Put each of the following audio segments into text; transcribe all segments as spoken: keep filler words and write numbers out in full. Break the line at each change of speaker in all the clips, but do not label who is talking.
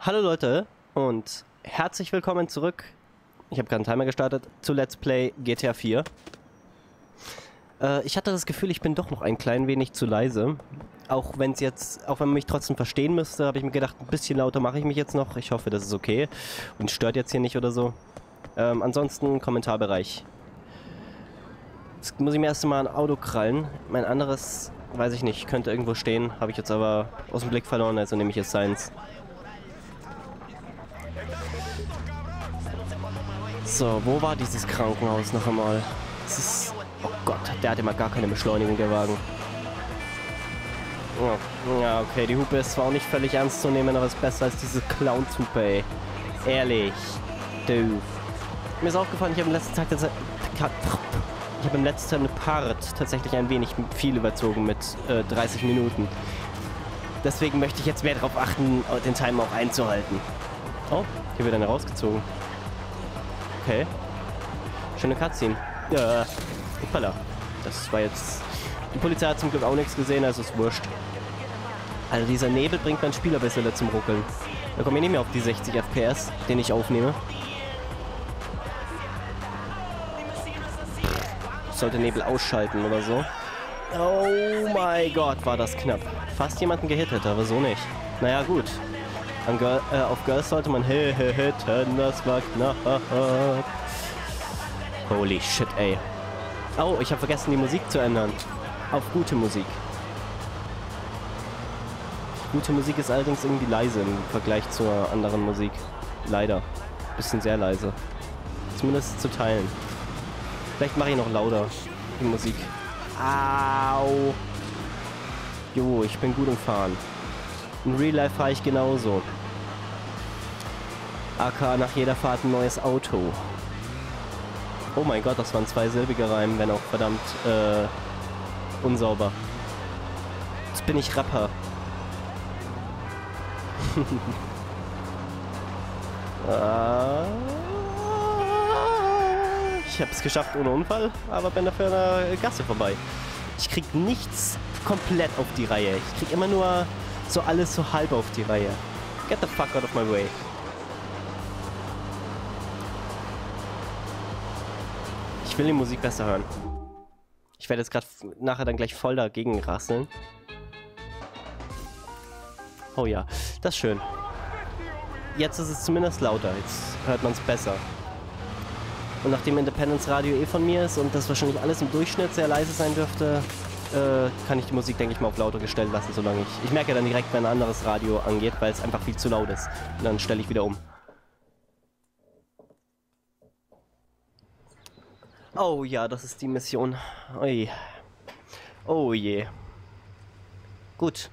Hallo Leute und herzlich willkommen zurück. Ich habe gerade einen Timer gestartet zu Let's Play G T A vier. Äh, ich hatte das Gefühl, ich bin doch noch ein klein wenig zu leise. Auch wenn es jetzt, auch wenn man mich trotzdem verstehen müsste, habe ich mir gedacht, ein bisschen lauter mache ich mich jetzt noch. Ich hoffe, das ist okay und stört jetzt hier nicht oder so. Ähm, ansonsten Kommentarbereich. Jetzt muss ich mir erst mal ein Auto krallen. Mein anderes, weiß ich nicht, könnte irgendwo stehen. Habe ich jetzt aber aus dem Blick verloren, also nehme ich jetzt seins. So, wo war dieses Krankenhaus noch einmal? Das ist... Oh Gott, der hat immer gar keine Beschleunigung, der Wagen. Ja, ja, okay, die Hupe ist zwar auch nicht völlig ernst zu nehmen, aber ist besser als diese Clowns-Hupe, ey. Ehrlich. Du. Mir ist aufgefallen, ich habe im letzten Tag... Ich habe im letzten Part tatsächlich ein wenig viel überzogen mit äh, dreißig Minuten. Deswegen möchte ich jetzt mehr darauf achten, den Timer auch einzuhalten. Oh, hier wird einer rausgezogen. Okay. Schöne Cutscene. Ja. Hoppala. Das war jetzt... Die Polizei hat zum Glück auch nichts gesehen, also ist wurscht. Also dieser Nebel bringt mein Spiel ein bisschen zum Ruckeln. Da komme ich nicht mehr auf die sechzig F P S, den ich aufnehme. Ich sollte Nebel ausschalten oder so. Oh mein Gott, war das knapp. Fast jemanden gehittet, aber so nicht. Naja, gut. An Girl, äh, auf Girls sollte man hitten, das war knapp. Holy shit, ey. Oh, ich habe vergessen, die Musik zu ändern. Auf gute Musik. Gute Musik ist allerdings irgendwie leise im Vergleich zur anderen Musik. Leider. Bisschen sehr leise. Zumindest zu teilen. Vielleicht mache ich noch lauter die Musik. Au. Jo, ich bin gut im Fahren. In Real Life fahre ich genauso. A K nach jeder Fahrt ein neues Auto. Oh mein Gott, das waren zwei silbige Reimen, wenn auch verdammt äh, unsauber. Jetzt bin ich Rapper. ah, ich habe es geschafft ohne Unfall, aber bin dafür an der Gasse vorbei. Ich krieg nichts komplett auf die Reihe. Ich krieg immer nur so alles so halb auf die Reihe. Get the fuck out of my way. Ich will die Musik besser hören. Ich werde jetzt gerade nachher dann gleich voll dagegen rasseln. Oh ja, das ist schön. Jetzt ist es zumindest lauter. Jetzt hört man es besser. Und nachdem Independence Radio eh von mir ist und das wahrscheinlich alles im Durchschnitt sehr leise sein dürfte, äh, kann ich die Musik, denke ich mal, auf lauter gestellt lassen, solange ich... Ich merke dann direkt, wenn ein anderes Radio angeht, weil es einfach viel zu laut ist. Und dann stelle ich wieder um. Oh ja, das ist die Mission. Ui. Oh je. Gut.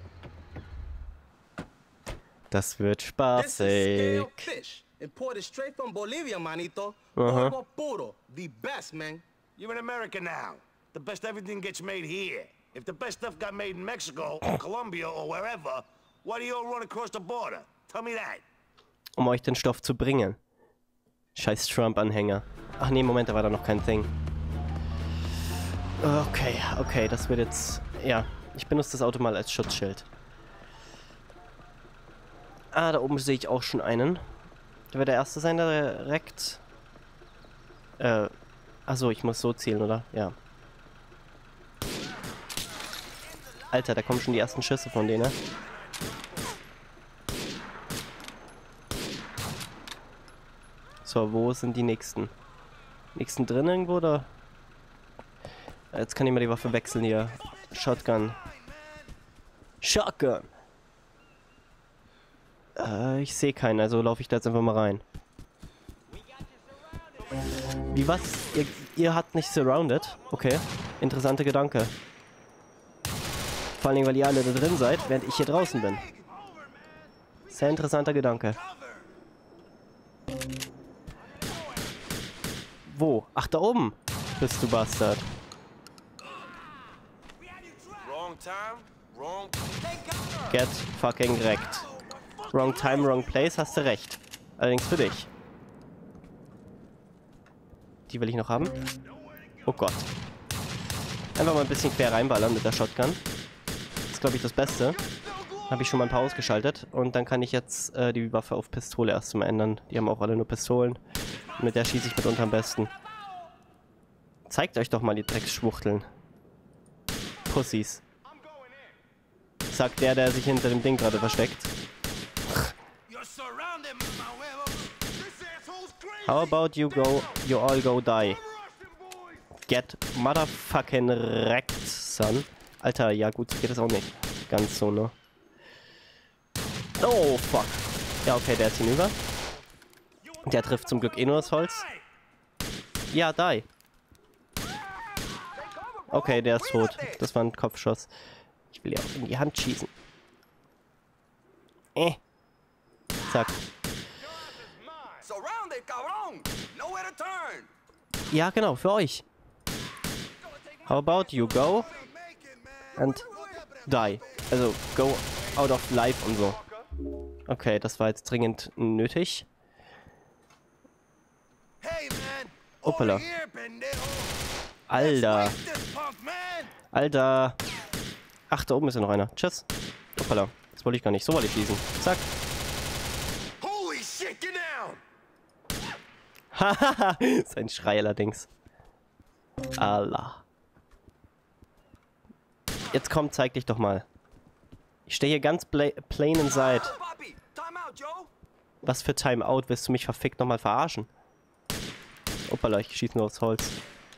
Das wird spaßig.
Imported straight from Bolivia, manito.
Uh-huh.
Polvo puro, the best, man.
You're in America now. The best everything gets made here. If the best stuff got made in Mexico or Colombia or wherever, why do you all run across the border? Tell me that.
Um euch den Stoff zu bringen. Scheiß Trump-Anhänger. Ach nee, Moment, da war da noch kein Thing. Okay, okay, das wird jetzt... Ja, ich benutze das Auto mal als Schutzschild. Ah, da oben sehe ich auch schon einen. Der wird der Erste sein, der direkt... Äh... Achso, ich muss so zielen, oder? Ja. Alter, da kommen schon die ersten Schüsse von denen. So, wo sind die nächsten? Nächsten drin irgendwo, oder? Jetzt kann ich mal die Waffe wechseln hier. Shotgun. Shotgun! Äh, ich sehe keinen, also laufe ich da jetzt einfach mal rein. Wie was? Ihr, ihr habt nicht surrounded? Okay. Interessanter Gedanke. Vor allen Dingen, weil ihr alle da drin seid, während ich hier draußen bin. Sehr interessanter Gedanke. Wo? Ach, da oben bist du, Bastard. Get fucking wrecked. Wrong time, wrong place, hast du recht. Allerdings für dich. Die will ich noch haben. Oh Gott. Einfach mal ein bisschen quer reinballern mit der Shotgun. Das ist, glaube ich, das Beste. Habe ich schon mal ein paar ausgeschaltet. Und dann kann ich jetzt äh, die Waffe auf Pistole erst mal ändern. Die haben auch alle nur Pistolen. Und mit der schieße ich mitunter am besten. Zeigt euch doch mal die Drecksschwuchteln. Pussys. Sagt der, der sich hinter dem Ding gerade versteckt. How about you go, you all go die. Get motherfucking wrecked, son. Alter, ja gut, so geht das auch nicht. Ganz so, ne? Oh, fuck. Ja, okay, der ist hinüber. Der trifft zum Glück eh nur das Holz. Ja, die. Okay, der ist tot. Das war ein Kopfschuss. Ich will ja auch in die Hand schießen. Eh. Zack. Ja, genau, für euch. How about you go and die. Also, go out of life und so. Okay, das war jetzt dringend nötig. Hoppala. Alter. Alter. Ach, da oben ist ja noch einer. Tschüss. Hoppala. Das wollte ich gar nicht. So wollte ich schießen. Zack. Hahaha. Sein Schrei allerdings. Allah. Jetzt komm, zeig dich doch mal. Ich stehe hier ganz plain inside. Was für Timeout? Willst du mich verfickt nochmal verarschen? Hoppala, ich schieße nur aufs Holz.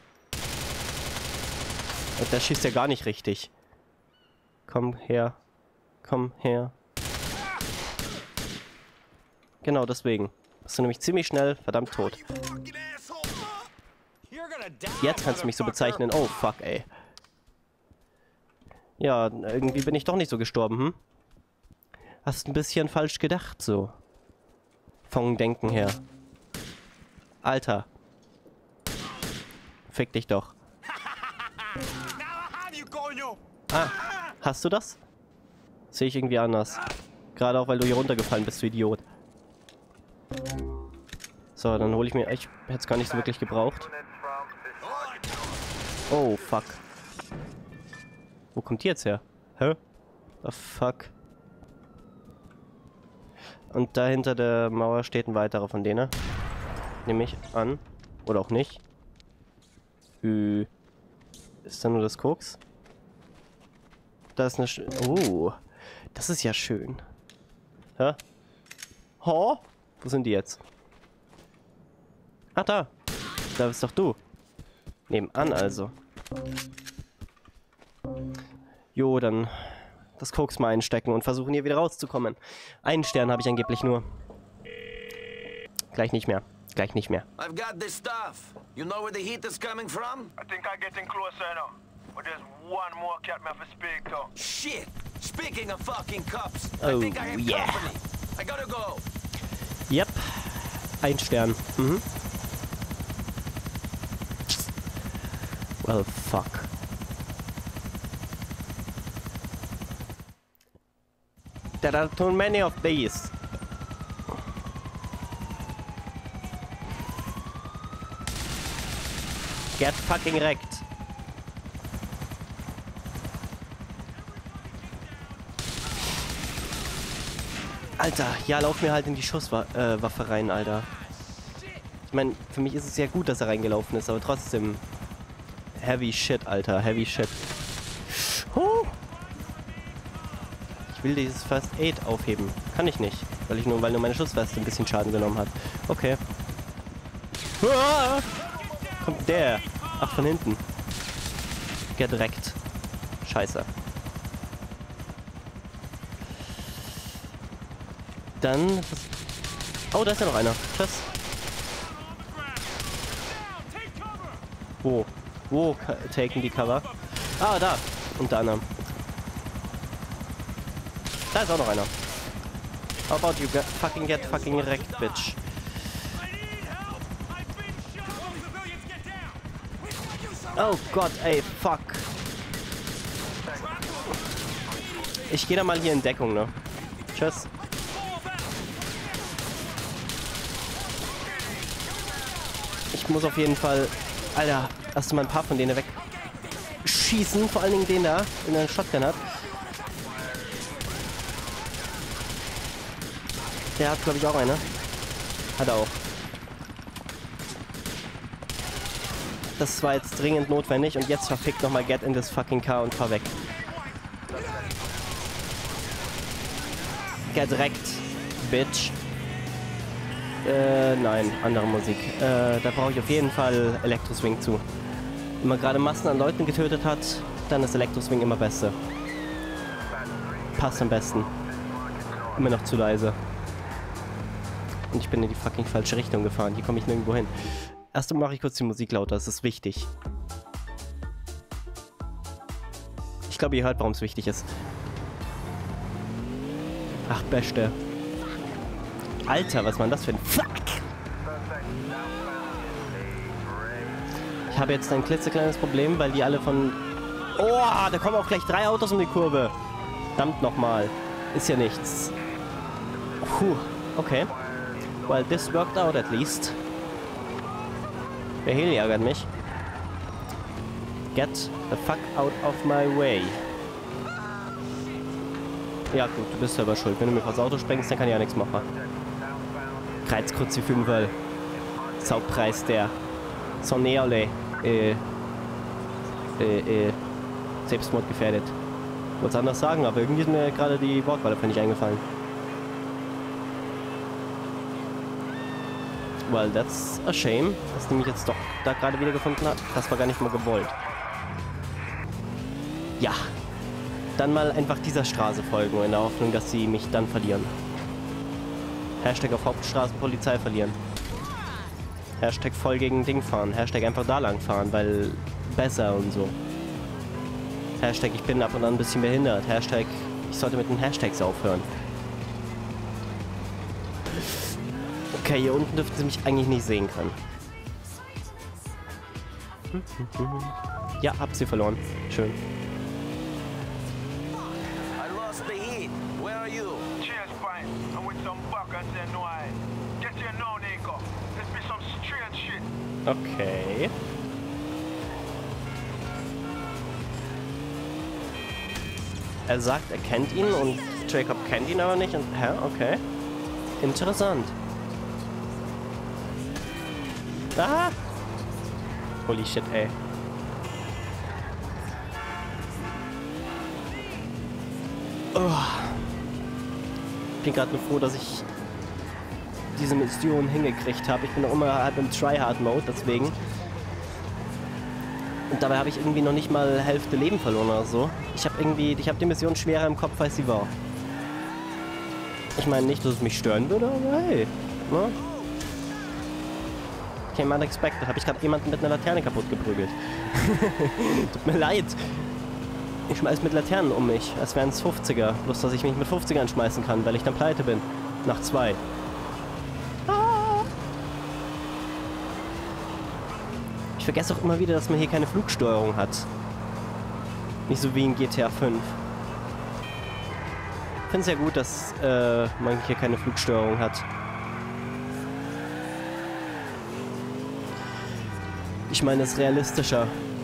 Und der schießt ja gar nicht richtig. Komm her. Komm her. Genau deswegen. Bist du nämlich ziemlich schnell verdammt tot. Jetzt kannst du mich so bezeichnen. Oh, fuck, ey. Ja, irgendwie bin ich doch nicht so gestorben, hm? Hast ein bisschen falsch gedacht, so. Vom Denken her. Alter. Fick dich doch. Ah, hast du das? Sehe ich irgendwie anders. Gerade auch, weil du hier runtergefallen bist, du Idiot. So, dann hole ich mir... Ich hätte es gar nicht so wirklich gebraucht. Oh, fuck. Wo kommt die jetzt her? Hä? The fuck? Und da hinter der Mauer steht ein weiterer von denen. Nehme ich an. Oder auch nicht. Äh, ist da nur das Koks? Da ist eine... Sch oh, das ist ja schön. Hä? Ho? Wo sind die jetzt? Ah, da. Da bist doch du. Nebenan also. Jo, dann das Koks mal einstecken und versuchen hier wieder rauszukommen. Einen Stern habe ich angeblich nur. Gleich nicht mehr. Gleich nicht mehr.
I've got this stuff. You know where the heat is coming from?
I think I'm getting closer now. But there's one more cat me have to speak to.
Shit! Speaking of fucking cups,
Oh,
I think I have
yeah.
company. I gotta go.
Yep. Ein Stern. Mhm. Well, fuck. There are too many of these. Get fucking wrecked. Alter, ja, lauf mir halt in die Schusswaffe äh, rein, Alter. Ich meine, für mich ist es ja gut, dass er reingelaufen ist, aber trotzdem... Heavy shit, Alter, heavy shit. Huh. Ich will dieses First Aid aufheben. Kann ich nicht, weil ich nur, weil nur meine Schussweste ein bisschen Schaden genommen hat. Okay. Ah! Kommt der? Ach, von hinten. Gedreckt. Scheiße. Dann... Oh, da ist ja noch einer. Tschüss. Wo? Wo taken die Cover? Ah, da. Unter anderem. Da ist auch noch einer. How about you get fucking get fucking wrecked, bitch. Oh Gott, ey, fuck. Ich gehe da mal hier in Deckung, ne? Tschüss. Ich muss auf jeden Fall... Alter, erst mal ein paar von denen wegschießen. Vor allen Dingen den da, den eine Shotgun hat. Der hat, glaube ich, auch eine. Hat er auch. Das war jetzt dringend notwendig und jetzt verfickt nochmal get in this fucking car und fahr weg. Get wrecked, bitch. Äh, nein, andere Musik. Äh, da brauche ich auf jeden Fall Elektro-Swing zu. Wenn man gerade Massen an Leuten getötet hat, dann ist Elektro-Swing immer beste. Passt am besten. Immer noch zu leise. Und ich bin in die fucking falsche Richtung gefahren. Hier komme ich nirgendwo hin. Erst mache ich kurz die Musik lauter, das ist wichtig. Ich glaube, ihr hört, warum es wichtig ist. Ach, Beste. Alter, was war denn das für ein Fuck? Ich habe jetzt ein klitzekleines Problem, weil die alle von... Oh, da kommen auch gleich drei Autos um die Kurve. Verdammt nochmal. Ist ja nichts. Puh, okay. Well, this worked out at least. Der Heli ärgert mich. Get the fuck out of my way. Ja gut, du bist selber schuld. Wenn du mir vors Auto sprengst, dann kann ich ja nichts machen. Kreuzkruzifimbel. Saubpreis der Soneole. Äh, äh, äh, Selbstmord gefährdet. Ich wollte es anders sagen, aber irgendwie ist mir gerade die Wortwahl dafür nicht eingefallen. Well, that's a shame, dass die mich jetzt doch da gerade wieder gefunden hat. Das war gar nicht mal gewollt. Ja. Dann mal einfach dieser Straße folgen, in der Hoffnung, dass sie mich dann verlieren. Hashtag auf Hauptstraßenpolizei verlieren. Hashtag voll gegen Ding fahren. Hashtag einfach da lang fahren, weil besser und so. Hashtag ich bin ab und an ein bisschen behindert. Hashtag ich sollte mit den Hashtags aufhören. Okay, hier unten dürften sie mich eigentlich nicht sehen können. Ja, hab sie verloren. Schön.
I lost the heat. Where are you?
Cheers, fine. I'm with some buckers and no eye. Get here now, Nico. This be some strange shit.
Okay. Er sagt, er kennt ihn und Jacob kennt ihn aber nicht und... Hä? Okay. Interessant. Ah! Holy shit, ey. Oh. Ich bin gerade nur froh, dass ich diese Mission hingekriegt habe. Ich bin noch immer halb im Tryhard-Mode, deswegen. Und dabei habe ich irgendwie noch nicht mal Hälfte Leben verloren oder so. Ich habe irgendwie, ich habe die Mission schwerer im Kopf, als sie war. Ich meine nicht, dass es mich stören würde, aber hey. Ne? Came unexpected. Habe ich gerade jemanden mit einer Laterne kaputt geprügelt. Tut mir leid. Ich schmeiß mit Laternen um mich, als wären es fünfziger. Bloß, dass ich mich mit fünfzigern schmeißen kann, weil ich dann pleite bin. Nach zwei. Ah. Ich vergesse auch immer wieder, dass man hier keine Flugsteuerung hat. Nicht so wie in G T A fünf. Ich finde es ja gut, dass äh, man hier keine Flugsteuerung hat. Ich meine, es ist realistischer.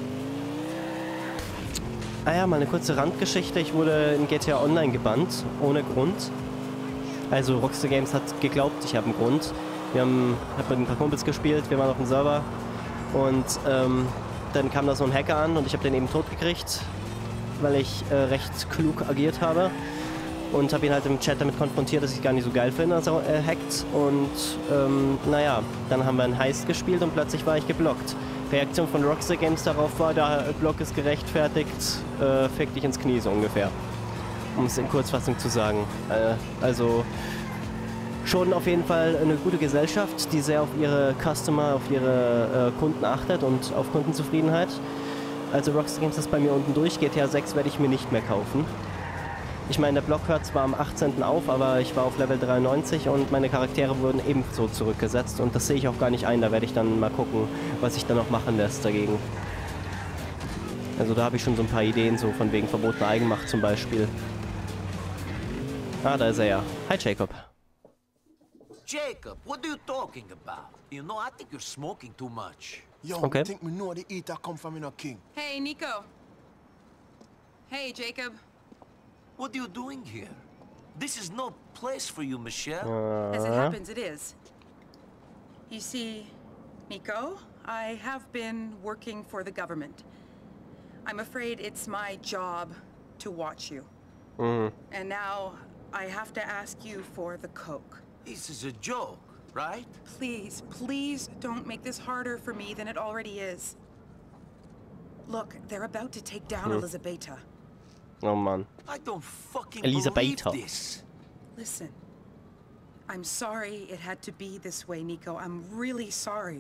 Ah ja, mal eine kurze Randgeschichte. Ich wurde in G T A Online gebannt, ohne Grund. Also Rockstar Games hat geglaubt, ich habe einen Grund. Wir haben, hab mit ein paar Kumpels gespielt, wir waren auf dem Server. Und ähm, dann kam da so ein Hacker an und ich habe den eben tot gekriegt, weil ich äh, recht klug agiert habe. Und habe ihn halt im Chat damit konfrontiert, dass ich gar nicht so geil finde, als er äh, hackt. Und ähm, naja, dann haben wir einen Heist gespielt und plötzlich war ich geblockt. Reaktion von Rockstar Games darauf war, der Block ist gerechtfertigt, äh, fick dich ins Knie so ungefähr. Um es in Kurzfassung zu sagen. Äh, also schon auf jeden Fall eine gute Gesellschaft, die sehr auf ihre Customer, auf ihre äh, Kunden achtet und auf Kundenzufriedenheit. Also Rockstar Games ist bei mir unten durch. G T A sechs werde ich mir nicht mehr kaufen. Ich meine, der Block hört zwar am achtzehnten auf, aber ich war auf Level dreiundneunzig und meine Charaktere wurden ebenso zurückgesetzt und das sehe ich auch gar nicht ein. Da werde ich dann mal gucken, was sich da noch machen lässt dagegen. Also da habe ich schon so ein paar Ideen, so von wegen verbotener Eigenmacht zum Beispiel. Ah, da ist er ja. Hi, Jacob.
Jacob, what are you talking about? You know, I think you're smoking too much.
Yo,
Okay.
I think we know the eater come from in a king.
Hey, Nico. Hey, Jacob.
What are you doing here? This is no place for you, Michelle.
As it happens, it is. You see, Nico, I have been working for the government. I'm afraid it's my job to watch you.
Mhm.
And now I have to ask you for the coke.
This is a joke, right?
Please, please don't make this harder for me than it already is. Look, they're about to take down Elizabeta.
Oh Mann.
I don't fucking
Elizabeta.
believe this.
Listen, I'm sorry it had to be this way, Nico. I'm really sorry.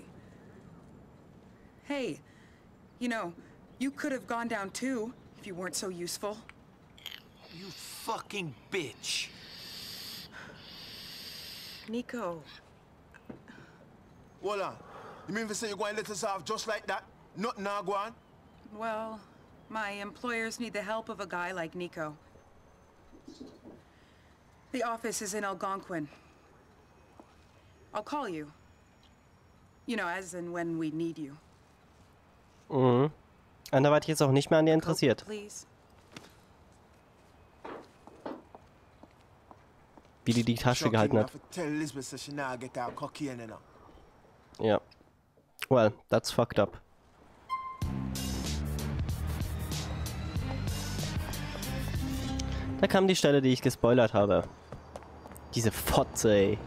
Hey, you know, you could have gone down too if you weren't so useful.
You fucking bitch.
Nico.
Hold on. You mean to say you're going to let us off just like that? Nothing now, go on?
Well, my employers need the help of a guy like Nico. The office is in Algonquin. I'll call you. You know, as and when we need you.
Mhm. Anderweitig ist auch nicht mehr an dir interessiert.
Coke, please.
Wie die die Tasche gehalten hat.
Tell Elizabeth so she now get her cocaine in her.
Ja. Well, that's fucked up. Da kam die Stelle, die ich gespoilert habe. Diese Fotze, ey.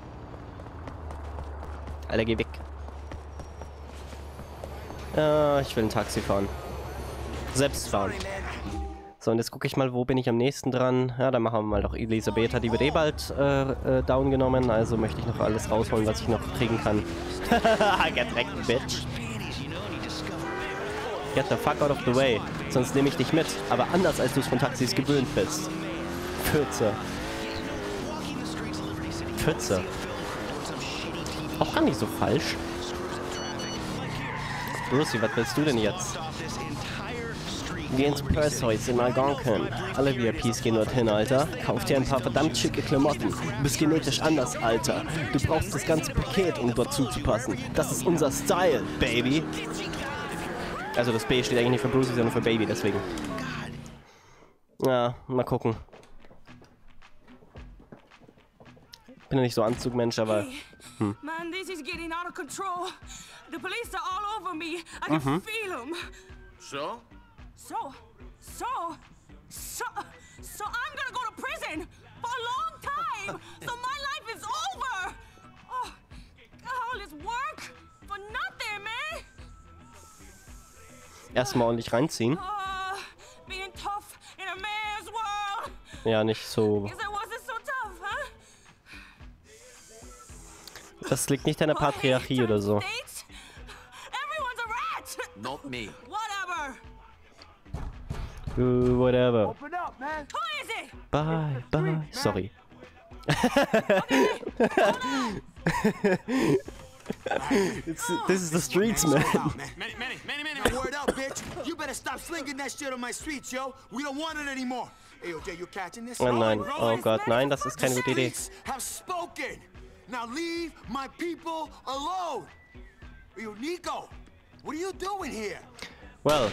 Alter, geh weg. Ja, ich will ein Taxi fahren. Selbst fahren. So, und jetzt gucke ich mal, wo bin ich am nächsten dran. Ja, dann machen wir mal doch Elizabeta. Die wird eh bald äh, äh, down genommen. Also möchte ich noch alles rausholen, was ich noch kriegen kann. Gedreckt, Bitch. Get the fuck out of the way. Sonst nehme ich dich mit. Aber anders, als du es von Taxis gewöhnt bist. Pfütze. Pfütze. Auch gar nicht so falsch. Brucey, was willst du denn jetzt? Geh ins Presshaus in Algonquin. Alle V I Ps gehen dorthin, Alter. Kauf dir ein paar verdammt schicke Klamotten. Du bist genetisch anders, Alter. Du brauchst das ganze Paket, um dort zuzupassen. Das ist unser Style, Baby. Also das B steht eigentlich nicht für Brucey, sondern für Baby, deswegen. Ja, mal gucken. Bin ja nicht so Anzugmensch, aber... Hm.
Man, this is getting out of control. The police are all over me. I can
Mhm.
feel them.
So?
So, so, so, so I'm gonna go to prison for a long time. So my life is over. Oh, all this work for nothing, man.
Erstmal ordentlich reinziehen.
Oh, being tough in a man's world.
Ja, nicht so...
Guess I wasn't so tough, huh?
Das liegt nicht an der Patriarchie oder so.
States? Everyone's a rat.
Not me.
Whatever.
Uh, whatever.
Open up, man.
Who is it?
Bye, bye. Sorry. It's, this is the streets, man.
Manny, Manny, Manny, Manny, word up, bitch. You better stop slinging that shit on my streets, yo. We don't want it anymore. Hey, O J, you catching this?
Oh nein, oh Gott, nein, das ist keine gute Idee.
Have spoken. Now leave my people alone. Yo, Nico, what are you doing here?
Well.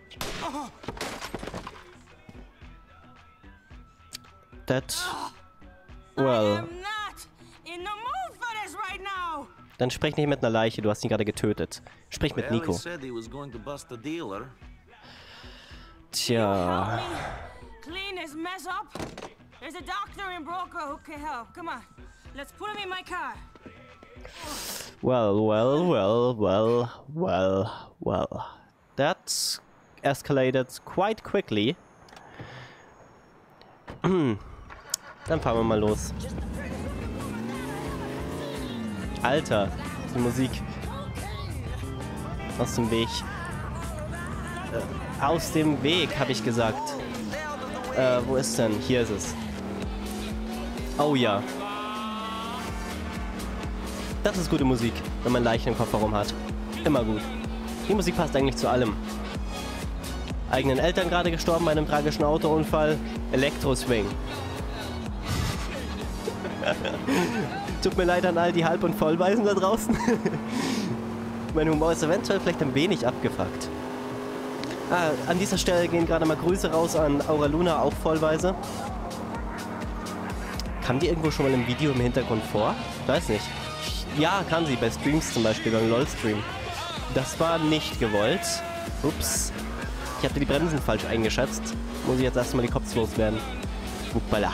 That... Well.
I'm not in the mood for this right now.
Dann sprich nicht mit einer Leiche, du hast ihn gerade getötet. Sprich mit
Well,
Nico.
he said he was going to bust a dealer.
Tja...
Help me clean this mess up. There's a doctor in Broker who can help. Come on, let's put him in my car.
Well, well, well, well, well, well. That escalated quite quickly. Dann fahren wir mal los. Alter, die Musik. Aus dem Weg. Äh, aus dem Weg, habe ich gesagt. Äh, wo ist denn? Hier ist es. Oh ja. Das ist gute Musik, wenn man Leichen im Kofferraum hat. Immer gut. Die Musik passt eigentlich zu allem. Eigenen Eltern gerade gestorben bei einem tragischen Autounfall. Elektro-Swing. Tut mir leid an all die Halb- und Vollweisen da draußen. Mein Humor ist eventuell vielleicht ein wenig abgefuckt. Ah, an dieser Stelle gehen gerade mal Grüße raus an Aura Luna, auch Vollweise. Kam die irgendwo schon mal im Video im Hintergrund vor? Ich weiß nicht. Ja, kann sie, bei Streams zum Beispiel, beim LOL-Stream. Das war nicht gewollt. Ups. Ich hatte die Bremsen falsch eingeschätzt. Muss ich jetzt erstmal die Cops loswerden. Uppala.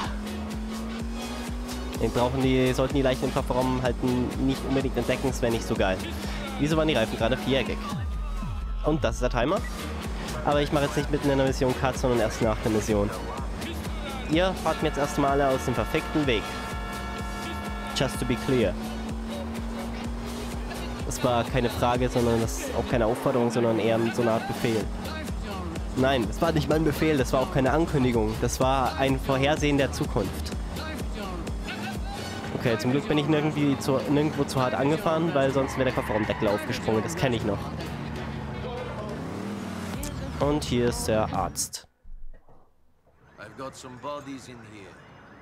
Den brauchen die, sollten die Leichen im Kofferraum halten, nicht unbedingt entdecken, das wäre nicht so geil. Wieso waren die Reifen gerade viereckig? Und das ist der Timer. Aber ich mache jetzt nicht mitten in der Mission Cut, sondern erst nach der Mission. Ihr fahrt mir jetzt erstmal alle aus dem perfekten Weg. Just to be clear. Das war keine Frage, sondern das ist auch keine Aufforderung, sondern eher so eine Art Befehl. Nein, das war nicht mein Befehl, das war auch keine Ankündigung. Das war ein Vorhersehen der Zukunft. Okay, zum Glück bin ich nirgendwie zu, nirgendwo zu hart angefahren, weil sonst wäre der Kofferraumdeckel aufgesprungen. Das kenne ich noch. Und hier ist der Arzt.
I've got some bodies in here.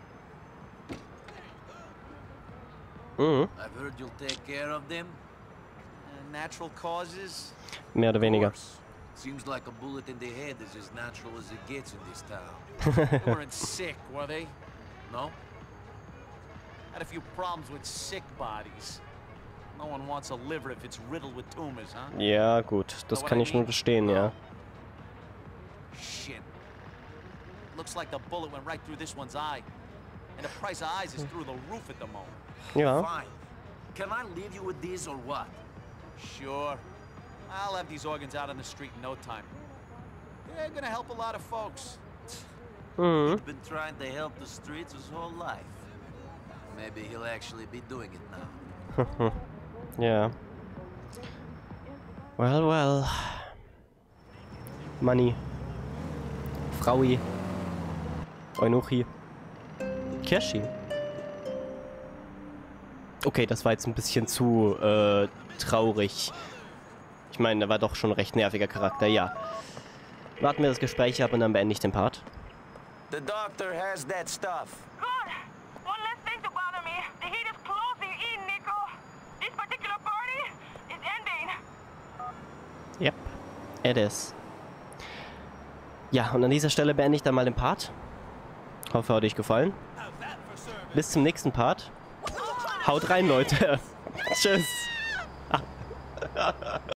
Mhm.
I've heard you'll take care of them.
Uh, natural causes?
Mehr oder weniger.
Seems like a bullet in the head is as natural as it gets in this town.
They weren't sick, were they?
No?
Had a few problems with sick bodies. No one wants a liver if it's riddled with tumors, huh?
Ja, gut. Das kann ich nur verstehen, ja.
Shit. Looks like the bullet went right through this one's eye. And the price of eyes is through the roof at the moment.
Ja.
Fine. Can I leave you with this or what?
Sure. I'll have these organs out on the street in no time. They're gonna help a lot of folks.
Mhm.
He's been trying to help the streets his whole life. Maybe he'll actually be doing it now.
Ja. Well, well. Money. Fraui. Eunuchi. Kirschi. Okay, das war jetzt ein bisschen zu äh, traurig. Ich meine, der war doch schon ein recht nerviger Charakter, ja. Warten wir das Gespräch ab und dann beende ich den Part.
The doctor has that stuff.
Good. One less thing to bother me. The heat is closing in, Nico. This particular party is ending.
Yep, it is. Ja, und an dieser Stelle beende ich dann mal den Part. Hoffe, hat euch gefallen. Bis zum nächsten Part. Haut rein, Leute. Tschüss.